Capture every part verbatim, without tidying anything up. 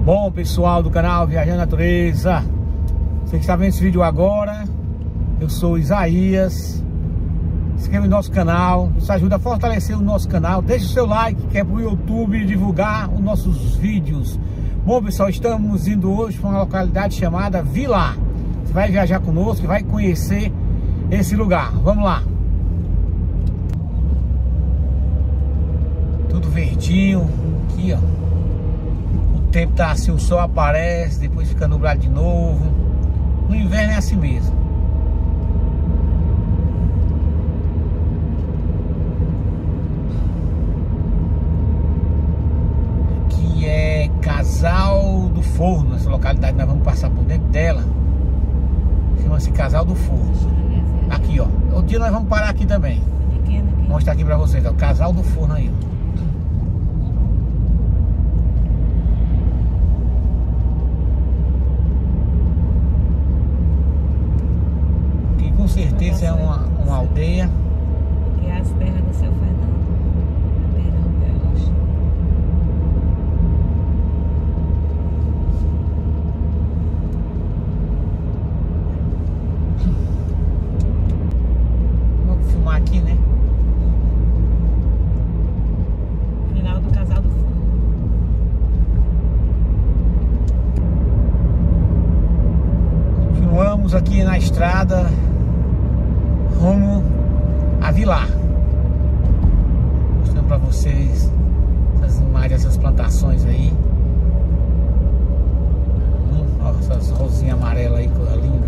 Bom, pessoal do canal Viajando Natureza, você que está vendo esse vídeo agora, eu sou Isaías. Se inscreva no nosso canal, nos ajuda a fortalecer o nosso canal. Deixe o seu like, que é para o YouTube divulgar os nossos vídeos. Bom, pessoal, estamos indo hoje para uma localidade chamada Vilar. Você vai viajar conosco e vai conhecer esse lugar. Vamos lá. Tudo verdinho, aqui ó. O tempo tá assim, o sol aparece, depois fica nublado de novo. No inverno é assim mesmo. Aqui é Casal do Forno, essa localidade nós vamos passar por dentro dela. Chama-se Casal do Forno. Aqui ó, outro dia nós vamos parar aqui também. Vou mostrar aqui pra vocês, ó, Casal do Forno aí ó. Com certeza é uma, uma aldeia. Que é as terras do seu Fernando. Vamos filmar aqui, né? Final do Casal do Forno. Continuamos aqui na estrada rumo a Vilar. Mostrando pra vocês essas imagens, essas plantações aí. Hum, ó, essas rosinhas amarelas aí, coisa linda.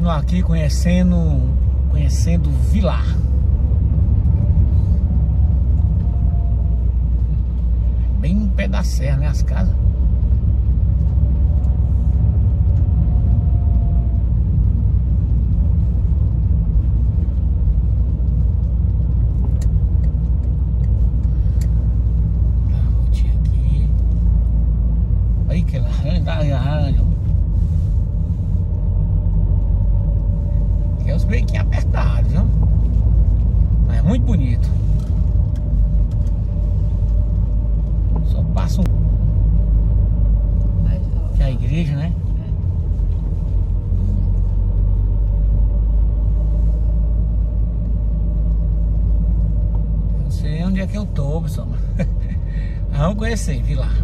continuar aqui conhecendo, conhecendo Vilar. Bem no pé da serra, né, as casas. Aí que laranja, laranja. Aqui é os brequinhos apertados, viu? Mas é muito bonito. Só passa um. Que é a igreja, né? Eu não sei onde é que eu tô, pessoal. Vamos conhecer, Vilar.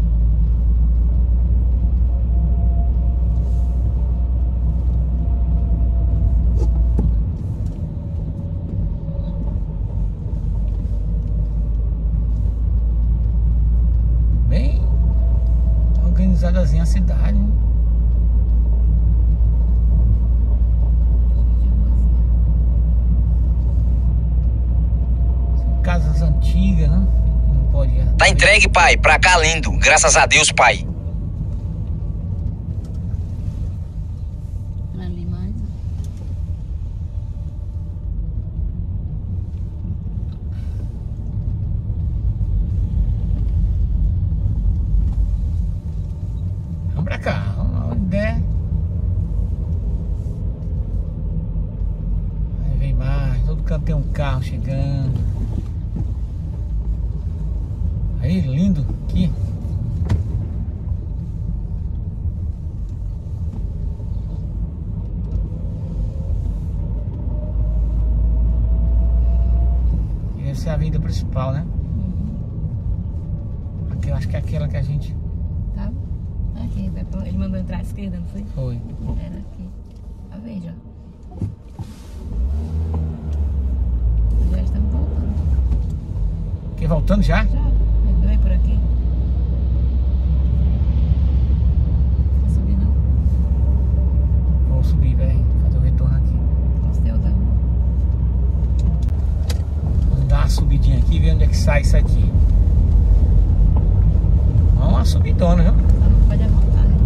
Organizadazinha a cidade, né? São casas antigas, né? Não pode... Tá entregue, pai. Pra cá, lindo. Graças a Deus, pai. Ali mais. Vamos pra cá, onde der. Aí vem mais, todo canto tem um carro chegando. Aí, lindo aqui. E essa é a avenida principal, né? Aqui, eu acho que é aquela que a gente... Tá? Aqui, ele mandou entrar à esquerda, não foi? Foi. Era aqui. A ver, já. Já estamos voltando. Aqui, voltando já? Já. Ele veio por aqui. Não subir, não. Vou subir, velho. Fazer o retorno aqui. Posso ter outra rua. Vamos dar uma subidinha aqui e ver onde é que sai isso aqui. Vamos uma subidona, viu? Só não pode apontar, né?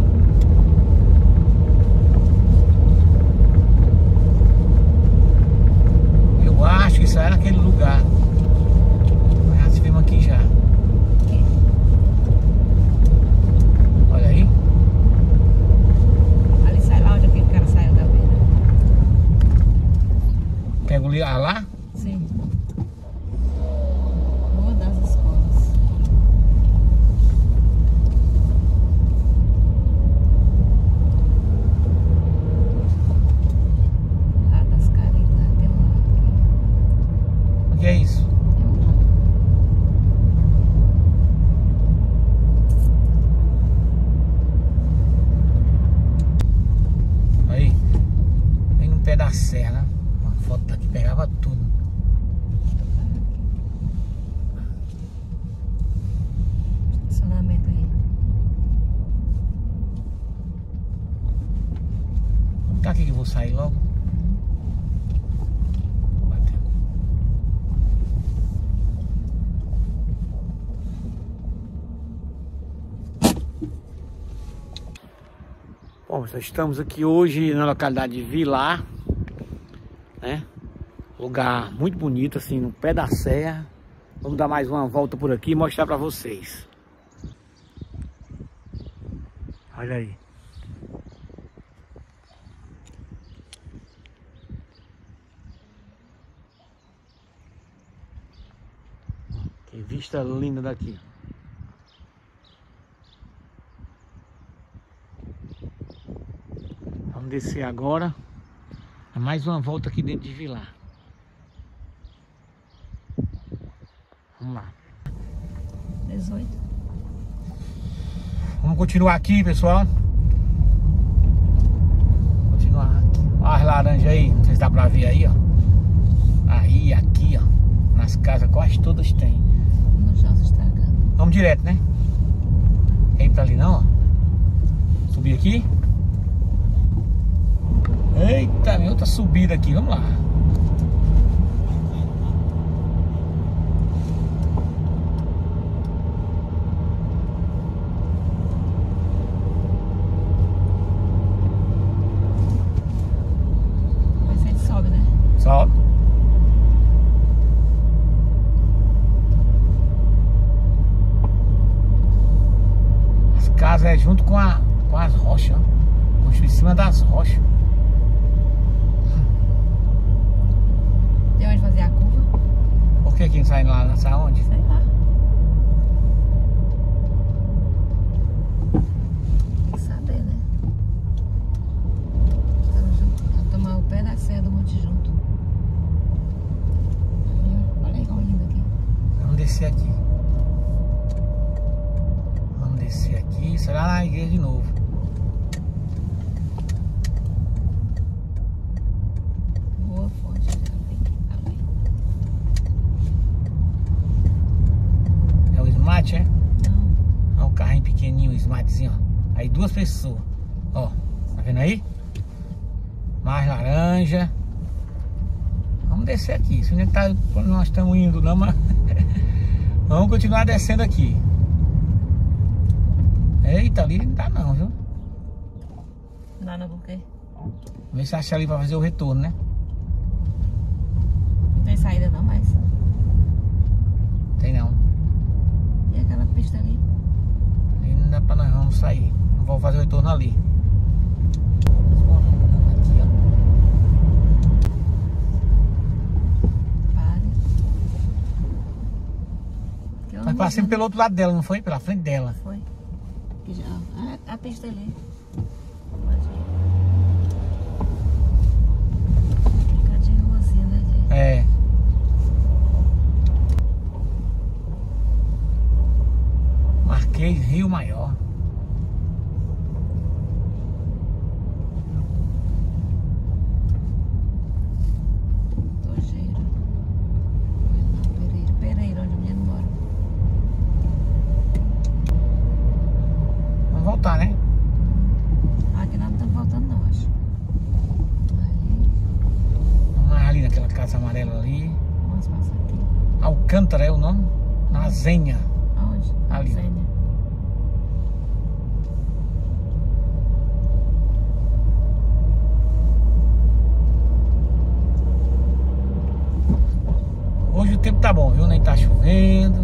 Eu acho que isso era aquele lugar. Já se vimos aqui já. Aqui. Olha aí. Ali sai lá onde aquele cara saiu da beira. Pega o li- ah, lá. Sim. Rua das Escolas. Lá das Caritas. Tem um aqui. O que é isso? Tem um. Aí. Vem no pé da serra, né? Uma foto daqui pegava tudo. Estacionamento aí. Tá aqui que eu vou sair logo. Bateu. Bom, nós estamos aqui hoje na localidade de Vilar, né? Lugar muito bonito, assim, no pé da serra. Vamos dar mais uma volta por aqui e mostrar pra vocês. Olha aí. Que vista linda daqui. Vamos descer agora. Mais uma volta aqui dentro de Vilar. Vamos lá. dezoito. Vamos continuar aqui, pessoal. Continuar aqui. Olha as laranjas aí. Não sei se dá pra ver aí, ó. Aí, aqui, ó. Nas casas quase todas tem. No chão se estragando. Vamos direto, né? Quer ir pra ali não, ó. Subir aqui. outra subida aqui, vamos lá. Mas ele sobe, né? Sobe. As casas é junto com, a, com as rochas, ó. Construído em cima das rochas. Tem onde fazer a curva? Por que quem sai lá, sai onde? Sei lá. Tem que saber, né? Estamos juntos. Vamos tomar o pé da serra do Monte Junto. Olha aí, olha lindo aqui. Vamos descer aqui. Vamos descer aqui. Será na igreja de novo. Boa fonte, já vi. Ali. É o Smart, é? Não. Olha o carrinho pequenininho, o Smartzinho, ó. Aí duas pessoas. Ó, tá vendo aí? Mais laranja. Vamos descer aqui. Isso não tá quando nós estamos indo, não, mas vamos continuar descendo aqui. Eita, ali não dá não, viu? Não dá não, por quê? Vamos ver se acha ali pra fazer o retorno, né? Não tem saída não, mas... Tem não. E aquela pista ali? Ali não dá pra nós vamos sair. Não vamos fazer o retorno ali. Aqui, ó. Pare. Que eu Nós não passamos vou- pelo outro lado dela, não foi? Pela frente dela. Foi. Que já- A, a pista ali. Cadê a ruazinha, né, gente? É. Marquês Rio Maior. Tojeira. Não, Pereira. Pereira, onde o menino mora. Vamos voltar, né? Aqui nós não estamos voltando não, acho. Ali. Vamos mais ali naquela casa amarela ali. Vamos passar aqui. Alcântara é o nome? Na Zenha. Aonde? Ali. Sênia. Hoje o tempo tá bom, viu? Nem tá chovendo.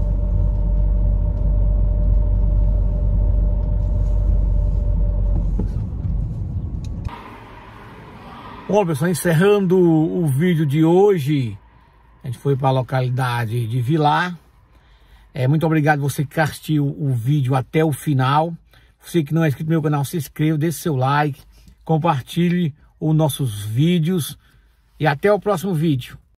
Bom, pessoal, encerrando o vídeo de hoje, a gente foi para a localidade de Vilar. É, muito obrigado você que assistiu o vídeo até o final. Você que não é inscrito no meu canal, se inscreva, deixe seu like, compartilhe os nossos vídeos e até o próximo vídeo.